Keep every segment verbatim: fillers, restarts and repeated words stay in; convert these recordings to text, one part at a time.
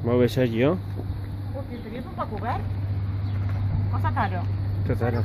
Molt bé, Sergio. Porque tenia tot el cobert. Cosa cara. Tot ara.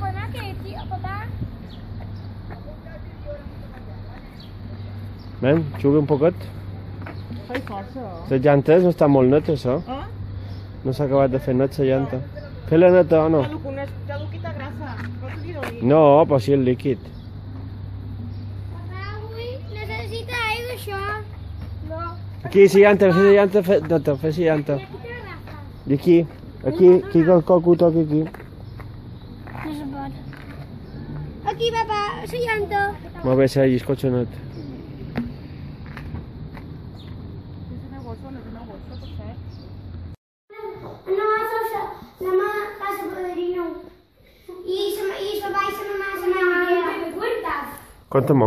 Ven, juga un poquet. Fai força. Les llantes no estan molt netes, eh? Eh? No s'ha acabat de fer net la llanta. Fer-la neta o no? Ja l'ho quita grassa. No t'ho diré. No, però sí el líquid. Papà, avui necessita aigua, això. No. Aquí, la llanta, fes la llanta, fes, neta, fes la llanta. I aquí, aquí, aquí el coco toca aquí. No se pot. Aquí, papà, la llanta. Molt bé, Sergi, el cotxonet. No, això, la meva casa padrino. I el papà i la mamà se m'han quedat. Cuéntame.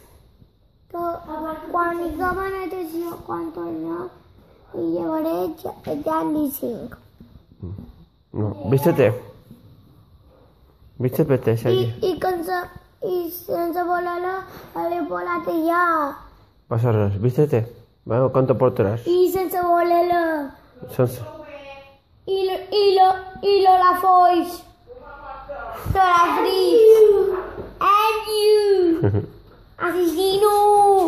Quan hi va a natació, quan torna, i llevaré ja ni cinc. No, vístete. Vístete, pete, Sergi. I, i, sense, i sense voler-la, l'he volat ja. Passa res, vístete. Bueno, ¿cuánto portaràs? I sense voler-la. Sense... I, lo, i, lo, i lo la foix. Te la fris. And you. Asesino.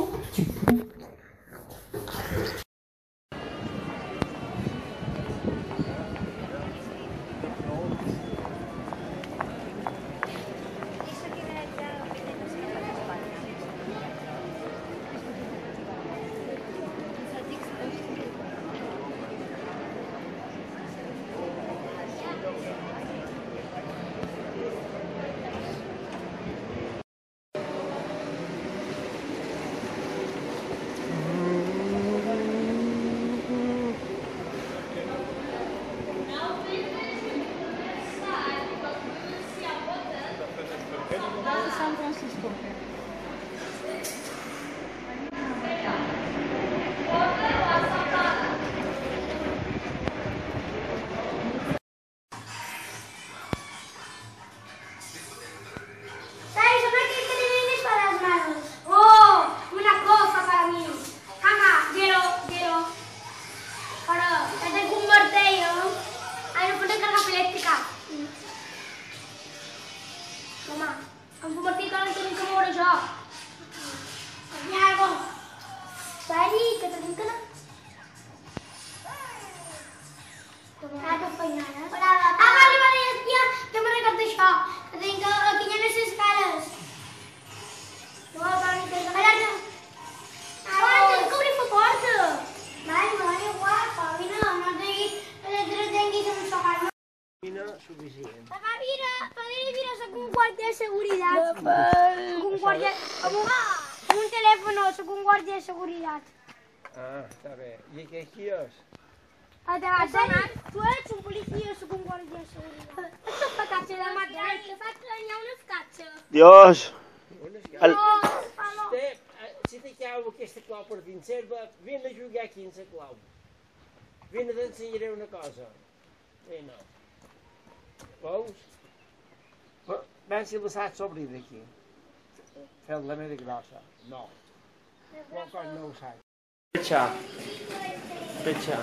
San Francisco. ¿Sabes sobre qué te vienes para las manos? ¡Oh! Una cosa para mí. Jaja, quiero, quiero. Però, que tengo un martello. Ai, no pot carga elèctrica. Mamà, amb un martell que no tenim que moure jo. Santiago. Vali, que tenim que anar. Ah, que feinada. Ah, vale, vale, ja, ja me'n recordo això. Que tenim que... Aquí hi ha les escales. No, vale, que... Espera, ah, tenim que obrir la porta. Vale, me dona igual, però mira, no t'he dit que l'entretenguis amb sopar. Suficient. Papà, mira, padre, mira, soc un guàrdia de seguretat. Soc un guàrdia... Amb un, amb un telèfon, soc un guàrdia de seguretat. Ah, està bé. I què aquí és? A te va sonar? Tu ets un policia, soc un guàrdia de seguretat. Esto fa caccia de matí, que fa tranyar unes catxes. Dios! El... No, no. Si te cau aquesta clau per dins serva, vine a jugar aquí en la clau. Vine a t'ensenyaré una cosa. Vine. Veus? Ven si la saps obrir d'aquí. Fer-la més grossa. No. Qual cosa no ho saps. Pecha. Pecha.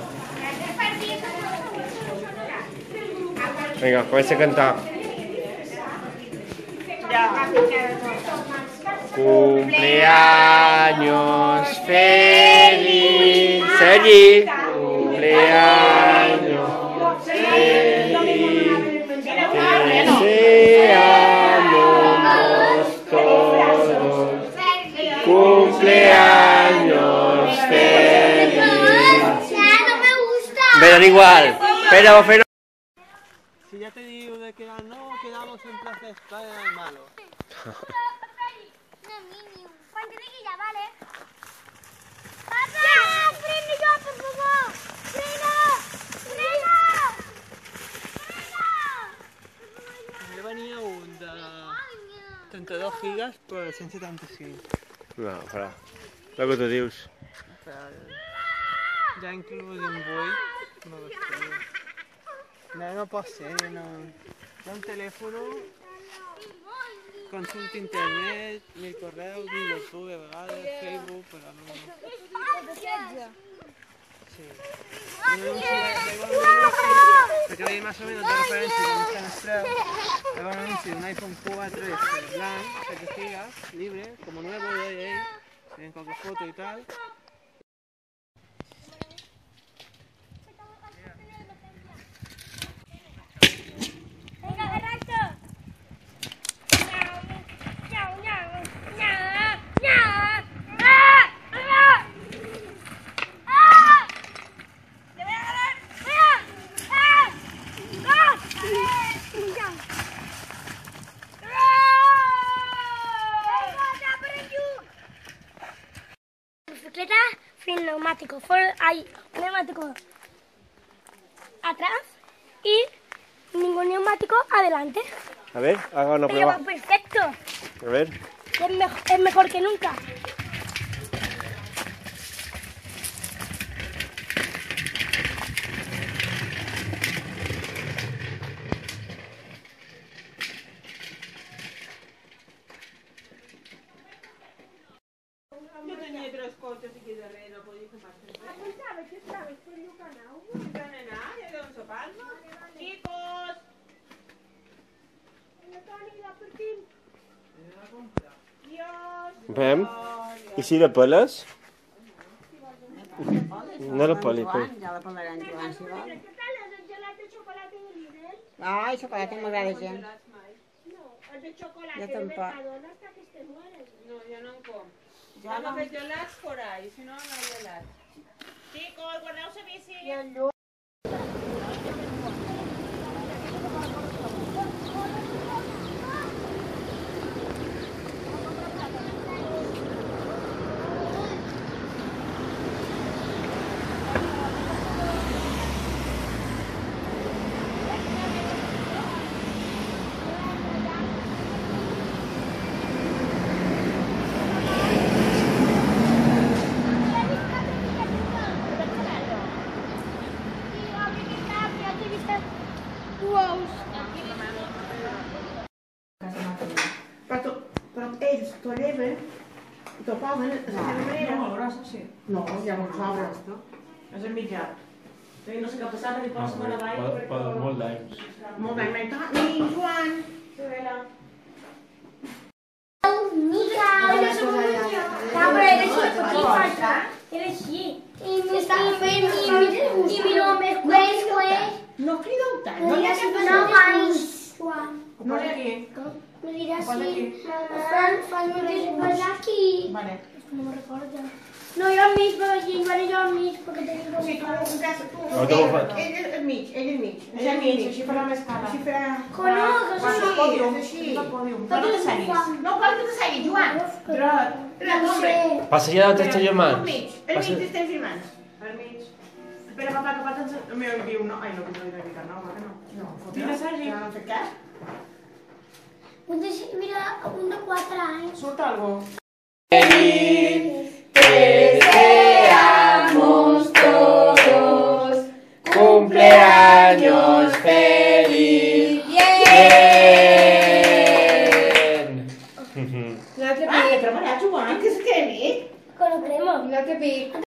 Vinga, comença a cantar. Cumpleaños feliz. Sergi. Cumpleaños feliz. Deseamos todos. Cumpleaños feliz. No me gusta. Me da igual. Pero, pero. Si ya te digo de que no quedamos en Plaza España de malo. No, niño. Cuando diga ya, vale. ¡Papá! ¡Frena ya, por favor! ¡Frena! ¡Frena! Me venia un de trenta-dos gigas per cent setanta-cinc. No, farà. El que tu dius. Ja inclús en vuit. No ho sé. No, no pot ser, no. Hi ha un telèfon, consulta internet, mil correus, mil YouTube, de vegades, Facebook, però no... Sí. No, no, perquè veiem més o menys de referència com estan els preus. Hi va un anunci d'un iPhone quatre este, blanc, siete gigas, libre, como nuevo de ahí, tienen cualquier foto y tal. Bicicleta sin neumático, for, hay un neumático atrás y ningún neumático adelante. A ver, haga una Pero prueba. va perfecto, A ver. es, mejor, es mejor que nunca. Jo tenia tres coses aquí darrere, no podia comprar-te. Ah, pensava que estaves per el canal. Van anar, ja deuen sopar-me. Chicos! El Toni va per ti. Dios! Fem. I si la peles? No la peli, pues. Ja la pelarà en Joan, si vol. Què tal és el gelat de xocolata de líder? Ai, xocolata m'agrada gent. No, el de xocolata Jo de tampoc. Mercadona hasta que te mueres. No, jo no en com. Jo Vam no. a fer gelats por ahí, si no, no hi ha gelats. Chicos, guardeu la bici. I el lluç. Però, tu, però ells t'ho lleven, t'ho posen, és la manera. No, grossa sí. No, ja ho sobra. És el mitjà. No sé què passava, li poso a la vall. Molt d'anys. Molt bé, mai tot. Ni Joan. Isabela. Mica, no, però era així de petit, era així. I m'estava fent, i mi nom és Queix, Queix. No crideu tant. No No hi ha diràs cap no anys, Joan. No hi ha aquí. No diràs Quan sí. aquí? Fan, fan un aquí. Vale. No me'n recordo. No, jo al mig, però sí, bueno, jo al mig, perquè tenia com... Sí, tu, en casa, tu. No te ho fa- Ell ell al mig, ell al mig. Ell al mig, així farà més cara. Així farà... Que no, que Quan sí. no pòdium, així. No pòdium. Però no te seguis. No, quan no te seguis, Joan. Dret. Dret, No hombre. sé. Passa ja dels teus Al germans. mig. Al mig estem filmant. Al mig. Espera, papà, que papà el meu viu, no? Ai, no, que no li dedicar, no, que no. No, fotre. Sergi. Ja no han fet cas. Un de, mira, un de quatre anys. Surt algo. Cumpleaños feliz. Bien. L'altre dia, però m'ha Joan, que és que mi? Que no cremo. L'altre dia.